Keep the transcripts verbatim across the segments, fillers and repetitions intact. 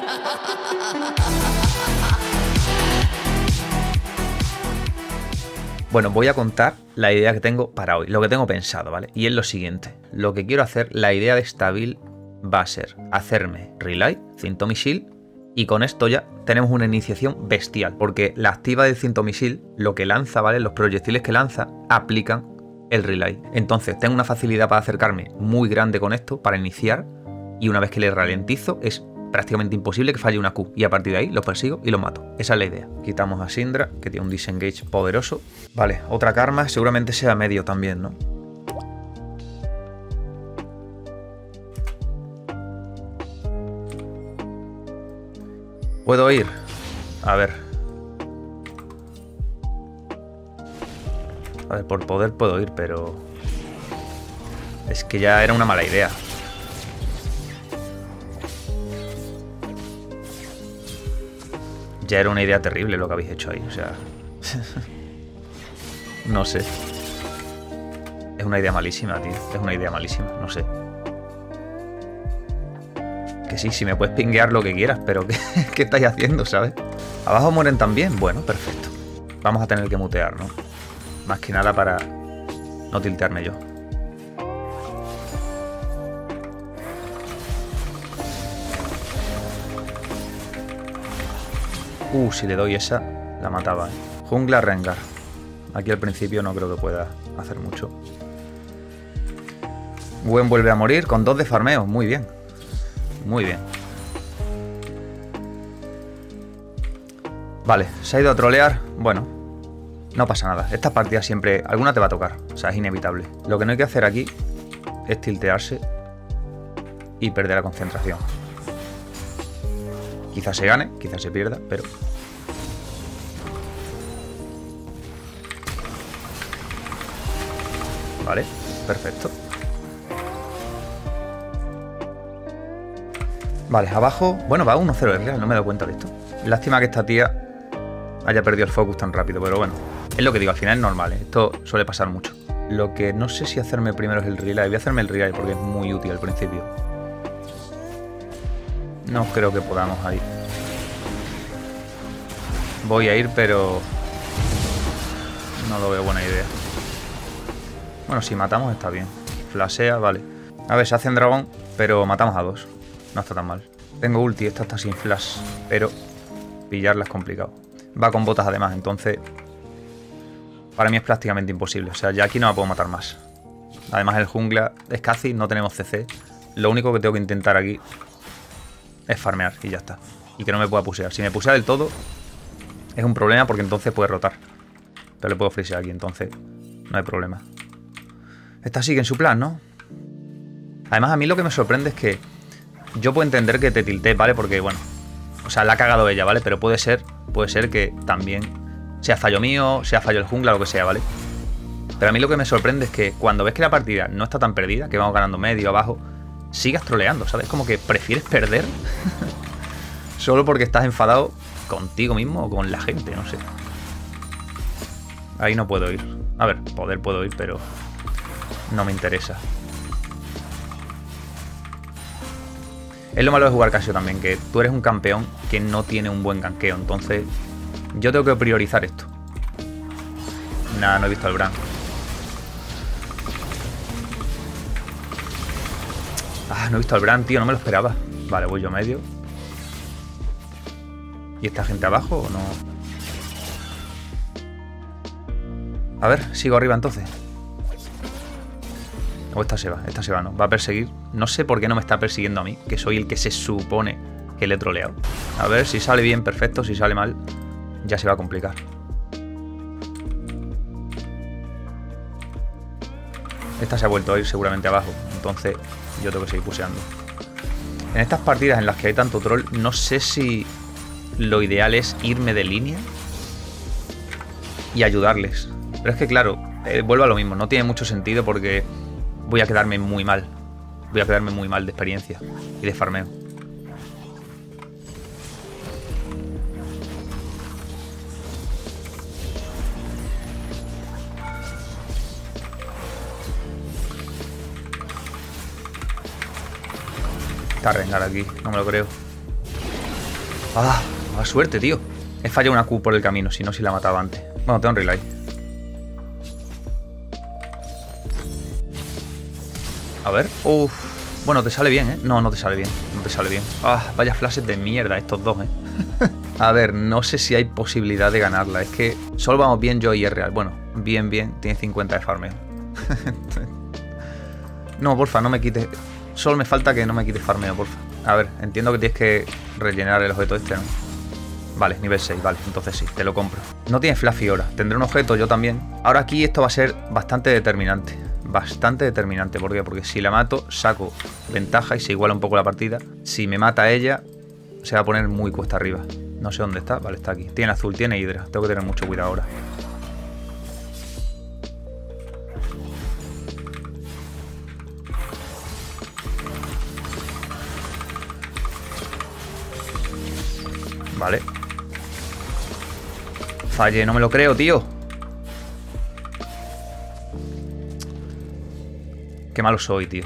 Bueno, voy a contar la idea que tengo para hoy, lo que tengo pensado, ¿vale? Y es lo siguiente. Lo que quiero hacer, la idea de esta build va a ser hacerme Relay, cintomisil, y con esto ya tenemos una iniciación bestial, porque la activa del cintomisil, lo que lanza, ¿vale? Los proyectiles que lanza aplican el Relay. Entonces tengo una facilidad para acercarme muy grande con esto, para iniciar, y una vez que le ralentizo es prácticamente imposible que falle una Q, y a partir de ahí los persigo y los mato. Esa es la idea. Quitamos a Syndra, que tiene un disengage poderoso. Vale, otra Karma, seguramente sea medio también, ¿no? ¿Puedo ir? A ver. A ver, por poder puedo ir, pero... es que ya era una mala idea. Ya era una idea terrible lo que habéis hecho ahí, o sea... no sé. Es una idea malísima, tío. Es una idea malísima, no sé. Que sí, si me puedes pinguear lo que quieras, pero ¿qué, qué estáis haciendo, sabes? ¿Abajo mueren también? Bueno, perfecto. Vamos a tener que mutear, ¿no? Más que nada para no tiltearme yo. Uh, si le doy esa, la mataba, ¿eh? Jungla Rengar. Aquí al principio no creo que pueda hacer mucho. Gwen vuelve a morir con dos de farmeo. Muy bien. Muy bien. Vale, se ha ido a trolear. Bueno, no pasa nada. Estas partidas siempre... alguna te va a tocar. O sea, es inevitable. Lo que no hay que hacer aquí es tiltearse y perder la concentración. Quizás se gane, quizás se pierda, pero... Vale, perfecto. Vale, abajo... bueno, va uno cero de real, no me he dado cuenta de esto. Lástima que esta tía haya perdido el focus tan rápido, pero bueno. Es lo que digo, al final es normal, ¿eh? Esto suele pasar mucho. Lo que no sé si hacerme primero es el relay. Voy a hacerme el relay porque es muy útil al principio. No creo que podamos ahí. Voy a ir, pero... no lo veo buena idea. Bueno, si matamos está bien. Flashea, vale. A ver, se hacen dragón, pero matamos a dos. No está tan mal. Tengo ulti, esta está sin flash, pero pillarla es complicado. Va con botas además, entonces... para mí es prácticamente imposible. O sea, ya aquí no la puedo matar más. Además el jungla es casi, no tenemos C C. Lo único que tengo que intentar aquí es farmear y ya está. Y que no me pueda pusear. Si me pusea del todo, es un problema porque entonces puede rotar. Pero le puedo frisear aquí, entonces no hay problema. Esta sigue en su plan, ¿no? Además, a mí lo que me sorprende es que yo puedo entender que te tilté, ¿vale? Porque, bueno, o sea, la ha cagado ella, ¿vale? Pero puede ser, puede ser que también sea fallo mío, sea fallo el jungla, lo que sea, ¿vale? Pero a mí lo que me sorprende es que cuando ves que la partida no está tan perdida, que vamos ganando medio, abajo, sigas troleando, ¿sabes? Como que prefieres perder solo porque estás enfadado contigo mismo o con la gente, no sé. Ahí no puedo ir. A ver, poder puedo ir, pero no me interesa. Es lo malo de jugar Casio también, que tú eres un campeón que no tiene un buen ganqueo, entonces yo tengo que priorizar esto. Nada, no he visto al Bran. Ah, no he visto al Bran, tío, no me lo esperaba. Vale, voy yo medio. ¿Y esta gente abajo o no? A ver, sigo arriba entonces. O esta se va, esta se va, no. Va a perseguir. No sé por qué no me está persiguiendo a mí, que soy el que se supone que le he troleado. A ver, si sale bien, perfecto. Si sale mal, ya se va a complicar. Esta se ha vuelto a ir seguramente abajo, entonces yo tengo que seguir puseando. En estas partidas en las que hay tanto troll, no sé si lo ideal es irme de línea y ayudarles. Pero es que claro, eh, vuelvo a lo mismo, no tiene mucho sentido porque voy a quedarme muy mal. Voy a quedarme muy mal de experiencia y de farmeo. Está Rengar aquí, no me lo creo. Ah, mala suerte, tío. He fallado una Q por el camino, si no, si la mataba antes. Bueno, tengo un relay. A ver. Uf. Bueno, te sale bien, ¿eh? No, no te sale bien. No te sale bien. Ah, vaya flashes de mierda estos dos, ¿eh? A ver, no sé si hay posibilidad de ganarla. Es que solo vamos bien yo y es real. Bueno, bien, bien. Tiene cincuenta de farmeo. No, porfa, no me quites. Solo me falta que no me quites farmeo, porfa. A ver, entiendo que tienes que rellenar el objeto este, ¿no? Vale, nivel seis, vale, entonces sí, te lo compro. No tienes flash ahora, tendré un objeto yo también. Ahora aquí esto va a ser bastante determinante. Bastante determinante, ¿por qué? Porque si la mato, saco ventaja y se iguala un poco la partida. Si me mata ella, se va a poner muy cuesta arriba. No sé dónde está, vale, está aquí. Tiene azul, tiene hidra, tengo que tener mucho cuidado ahora. Vale. Falle, no me lo creo, tío. Qué malo soy, tío.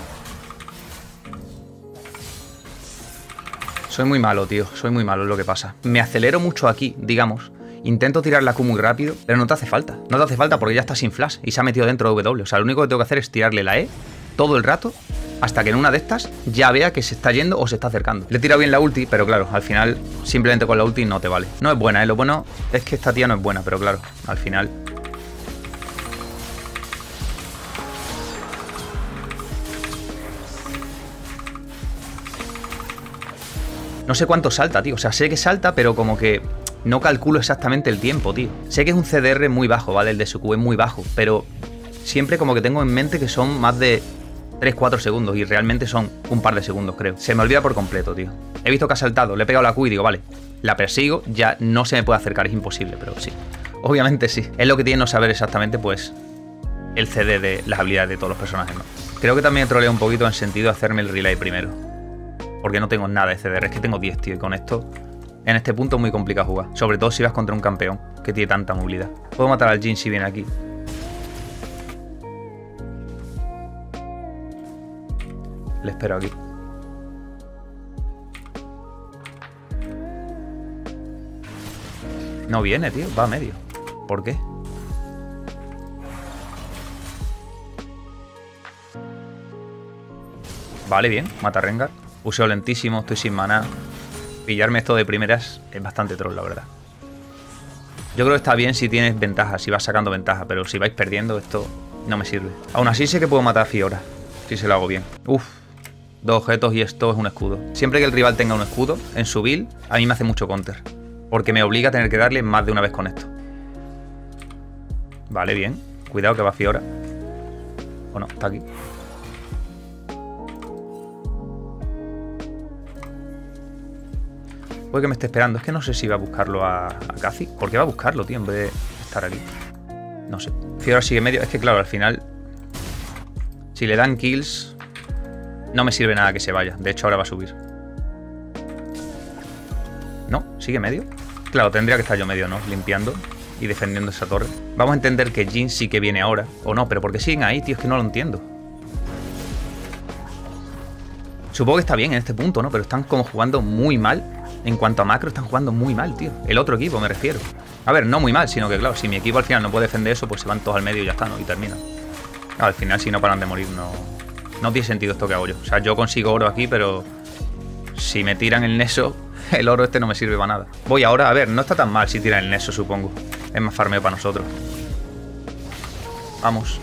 Soy muy malo, tío. Soy muy malo, es lo que pasa. Me acelero mucho aquí, digamos. Intento tirar la Q muy rápido, pero no te hace falta. No te hace falta porque ya está sin flash y se ha metido dentro de W. O sea, lo único que tengo que hacer es tirarle la E todo el rato hasta que en una de estas ya vea que se está yendo o se está acercando. Le he tirado bien la ulti, pero claro, al final simplemente con la ulti no te vale. No es buena, ¿eh? Lo bueno es que esta tía no es buena, pero claro, al final... No sé cuánto salta, tío. O sea, sé que salta, pero como que no calculo exactamente el tiempo, tío. Sé que es un C D R muy bajo, ¿vale? El de su Q es muy bajo, pero siempre como que tengo en mente que son más de tres cuatro segundos y realmente son un par de segundos, creo. Se me olvida por completo, tío. He visto que ha saltado, le he pegado la Q y digo, vale, la persigo, ya no se me puede acercar, es imposible, pero sí. Obviamente sí. Es lo que tiene no saber exactamente, pues, el C D de las habilidades de todos los personajes, ¿no? Creo que también he troleado un poquito en sentido de hacerme el relay primero. Porque no tengo nada de C D R, es que tengo diez, tío, y con esto, en este punto es muy complicado jugar. Sobre todo si vas contra un campeón que tiene tanta movilidad. Puedo matar al Jhin si viene aquí. Le espero aquí. No viene, tío, va a medio. ¿Por qué? Vale, bien, mata a Rengar. Puseo lentísimo, estoy sin maná. Pillarme esto de primeras es bastante troll, la verdad. Yo creo que está bien si tienes ventaja, si vas sacando ventaja, pero si vais perdiendo esto no me sirve. Aún así sé que puedo matar a Fiora, si se lo hago bien. Uf, dos objetos y esto es un escudo. Siempre que el rival tenga un escudo en su build, a mí me hace mucho counter. Porque me obliga a tener que darle más de una vez con esto. Vale, bien. Cuidado que va Fiora. O no, está aquí. Puede que me esté esperando. Es que no sé si va a buscarlo a, a Kha'Zix. ¿Por qué va a buscarlo, tío, en vez de estar aquí? No sé. Fiora sigue medio. Es que claro, al final, si le dan kills, no me sirve nada que se vaya. De hecho, ahora va a subir. No, sigue medio. Claro, tendría que estar yo medio, ¿no? Limpiando y defendiendo esa torre. Vamos a entender que Jhin sí que viene ahora. O no, pero ¿por qué siguen ahí, tío? Es que no lo entiendo. Supongo que está bien en este punto, ¿no? Pero están como jugando muy mal. En cuanto a macro, están jugando muy mal, tío. El otro equipo, me refiero. A ver, no muy mal, sino que, claro, si mi equipo al final no puede defender eso, pues se van todos al medio y ya está, ¿no? Y terminan. Claro, al final, si no paran de morir, no... No tiene sentido esto que hago yo. O sea, yo consigo oro aquí, pero... Si me tiran el Neso, el oro este no me sirve para nada. Voy ahora, a ver, no está tan mal si tiran el Neso, supongo. Es más farmeo para nosotros. Vamos.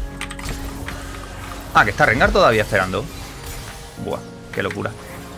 Ah, que está Rengar todavía esperando. Buah, qué locura.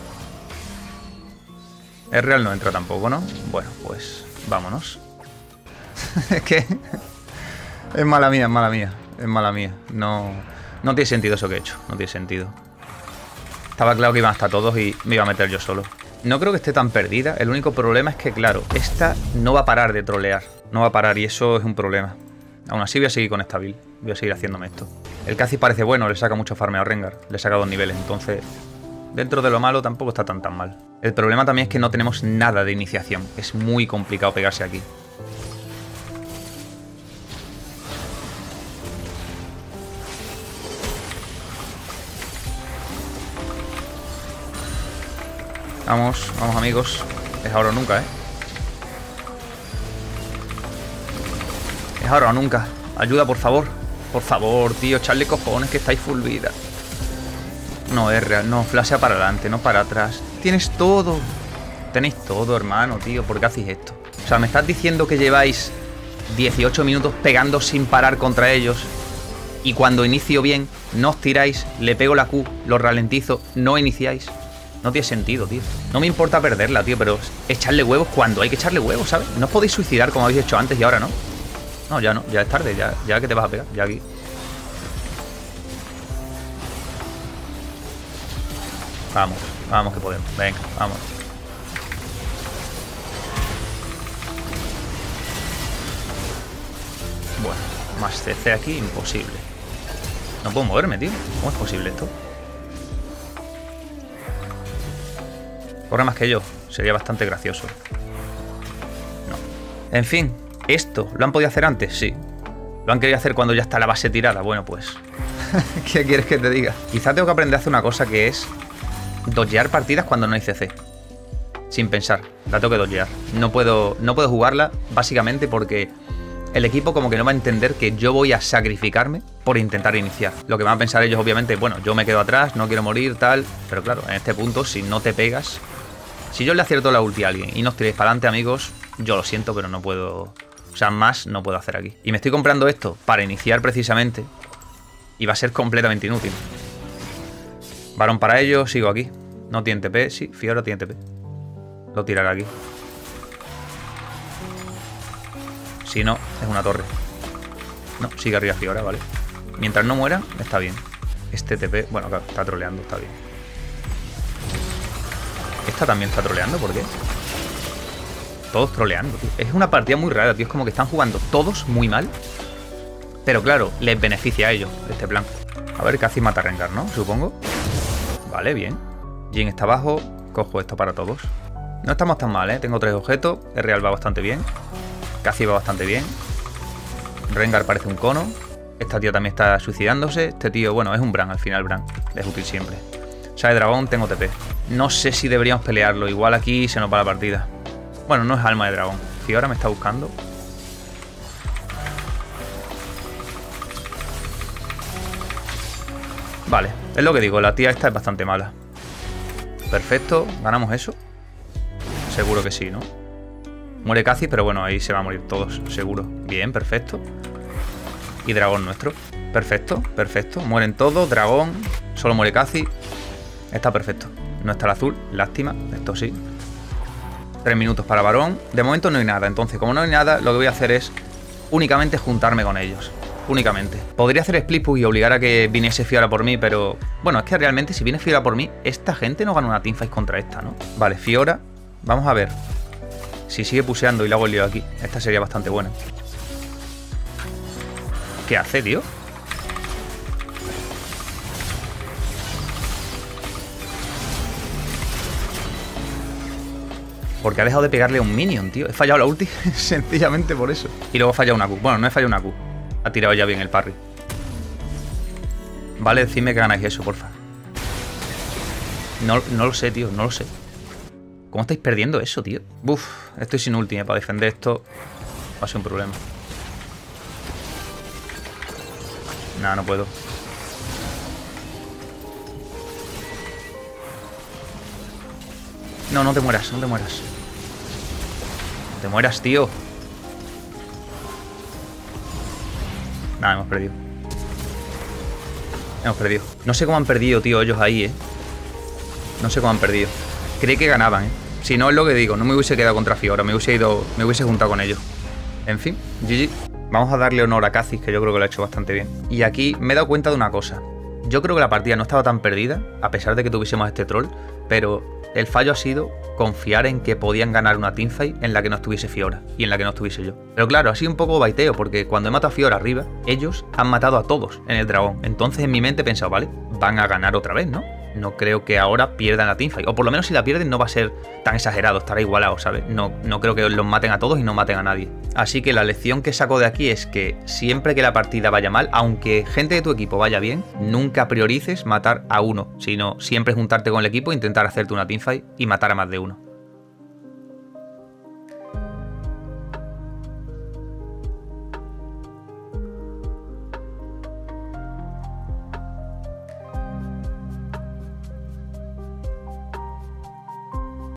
El real no entra tampoco, ¿no? Bueno, pues vámonos. Es que... Es mala mía, es mala mía. Es mala mía. No, no tiene sentido eso que he hecho. No tiene sentido. Estaba claro que iban hasta todos y me iba a meter yo solo. No creo que esté tan perdida. El único problema es que, claro, esta no va a parar de trolear. No va a parar y eso es un problema. Aún así voy a seguir con esta build. Voy a seguir haciéndome esto. El Kha'Zix parece bueno, le saca mucho farmeo a Rengar. Le saca dos niveles, entonces... Dentro de lo malo tampoco está tan tan mal. El problema también es que no tenemos nada de iniciación. Es muy complicado pegarse aquí. Vamos, vamos amigos. Es ahora o nunca, ¿eh? Es ahora o nunca. Ayuda, por favor. Por favor, tío, echarle cojones que estáis full vida. No, es real. No, flashea para adelante, no para atrás. Tienes todo. Tenéis todo, hermano, tío. ¿Por qué hacéis esto? O sea, me estás diciendo que lleváis dieciocho minutos pegando sin parar contra ellos y cuando inicio bien, no os tiráis, le pego la Q, lo ralentizo, no iniciáis. No tiene sentido, tío. No me importa perderla, tío, pero echarle huevos cuando hay que echarle huevos, ¿sabes? No os podéis suicidar como habéis hecho antes y ahora no. No, ya no, ya es tarde, ya, ya que te vas a pegar, ya aquí. Vamos, vamos que podemos. Venga, vamos. Bueno, más C C aquí, imposible. No puedo moverme, tío. ¿Cómo es posible esto? Corre más que yo. Sería bastante gracioso. No. En fin, esto, ¿lo han podido hacer antes? Sí. ¿Lo han querido hacer cuando ya está la base tirada? Bueno, pues... ¿Qué quieres que te diga? Quizá tengo que aprender a hacer una cosa que es... dodgear partidas cuando no hay C C. Sin pensar. La tengo que dodgear. No puedo, no puedo jugarla, básicamente porque... el equipo como que no va a entender que yo voy a sacrificarme por intentar iniciar. Lo que van a pensar ellos, obviamente, bueno, yo me quedo atrás, no quiero morir, tal... Pero claro, en este punto, si no te pegas... Si yo le acierto la ulti a alguien y no os tiréis para adelante, amigos, yo lo siento, pero no puedo... O sea, más no puedo hacer aquí. Y me estoy comprando esto para iniciar precisamente. Y va a ser completamente inútil. Varón para ellos, sigo aquí. No tiene T P, sí, Fiora tiene T P. Lo tiraré aquí. Si no, es una torre. No, sigue arriba Fiora, vale. Mientras no muera, está bien. Este T P, bueno, claro, está troleando, está bien. Esta también está troleando, ¿por qué? Todos troleando, tío. Es una partida muy rara, tío. Es como que están jugando todos muy mal. Pero claro, les beneficia a ellos este plan. A ver, casi mata a Rengar, ¿no? Supongo. Vale, bien. Jhin está abajo. Cojo esto para todos. No estamos tan mal, ¿eh? Tengo tres objetos. El Real va bastante bien. Casi va bastante bien. Rengar parece un cono. Esta tía también está suicidándose. Este tío, bueno, es un Bran al final, Bran. Es útil siempre. Sale dragón, tengo T P. No sé si deberíamos pelearlo. Igual aquí se nos va la partida. Bueno, no es alma de dragón. Fiora me está buscando. Vale, es lo que digo. La tía esta es bastante mala. Perfecto. ¿Ganamos eso? Seguro que sí, ¿no? Muere Kha'Zix, pero bueno, ahí se van a morir todos, seguro. Bien, perfecto. Y dragón nuestro. Perfecto, perfecto. Mueren todos, dragón. Solo muere Kha'Zix. Está perfecto. No está el azul, lástima. Esto sí. Tres minutos para varón. De momento no hay nada. Entonces, como no hay nada, lo que voy a hacer es únicamente juntarme con ellos. Únicamente. Podría hacer split push y obligar a que viniese Fiora por mí, pero... Bueno, es que realmente si viene Fiora por mí, esta gente no gana una teamfight contra esta, ¿no? Vale, Fiora. Vamos a ver. Si sigue puseando y le hago el lío aquí. Esta sería bastante buena. ¿Qué hace, tío? Porque ha dejado de pegarle a un minion, tío. He fallado la ulti sencillamente por eso. Y luego he fallado una Q. Bueno, no he fallado una Q. Ha tirado ya bien el parry. Vale, decidme que ganáis eso, porfa. No, no lo sé, tío. No lo sé. ¿Cómo estáis perdiendo eso, tío? Uf, estoy sin ulti, ¿eh? Para defender esto va a ser un problema. Nada, no puedo. No, no te mueras, no te mueras. No te mueras, tío. Nada, hemos perdido. Hemos perdido. No sé cómo han perdido, tío, ellos ahí, eh. No sé cómo han perdido. Creí que ganaban, eh. Si no, es lo que digo. No me hubiese quedado contra Fiora. Me hubiese ido. Me hubiese juntado con ellos. En fin, G G. Vamos a darle honor a Kha'Zix, que yo creo que lo ha hecho bastante bien. Y aquí me he dado cuenta de una cosa. Yo creo que la partida no estaba tan perdida, a pesar de que tuviésemos este troll, pero el fallo ha sido confiar en que podían ganar una teamfight en la que no estuviese Fiora y en la que no estuviese yo. Pero claro, ha sido un poco baiteo, porque cuando he matado a Fiora arriba, ellos han matado a todos en el dragón. Entonces en mi mente he pensado, vale, van a ganar otra vez, ¿no? No creo que ahora pierdan la teamfight. O por lo menos si la pierden no va a ser tan exagerado, estará igualado, ¿sabes? No, no creo que los maten a todos y no maten a nadie. Así que la lección que saco de aquí es que siempre que la partida vaya mal, aunque gente de tu equipo vaya bien, nunca priorices matar a uno, sino siempre juntarte con el equipo e intentar hacerte una teamfight y matar a más de uno.